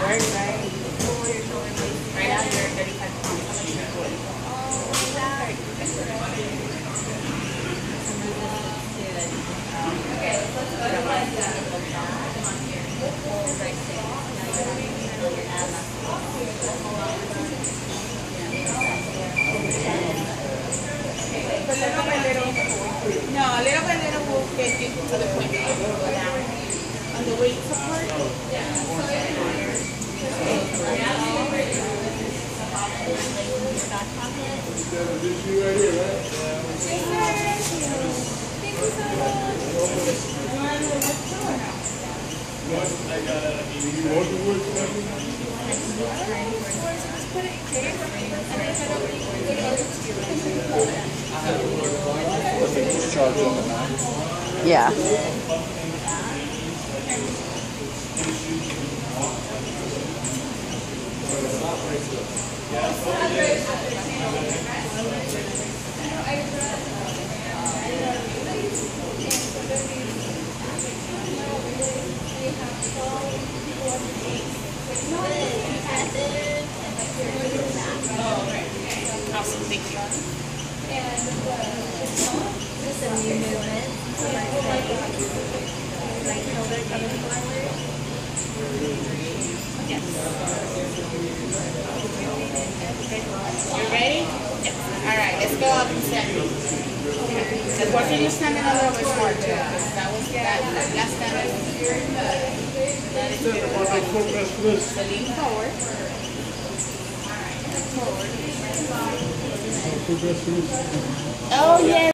works, right? Right now you're 35 pounds. No, little by little will get you to the point that you go down. On the weight support? Yeah. Yeah. Awesome, thank you. Just a new movement. Like shoulder coming forward. Yes. You ready? Yes. Alright, let's go up and stand. Let's work on you standing a little bit more too. That was that last time. That is good. So lean forward. Forward. Oh yeah.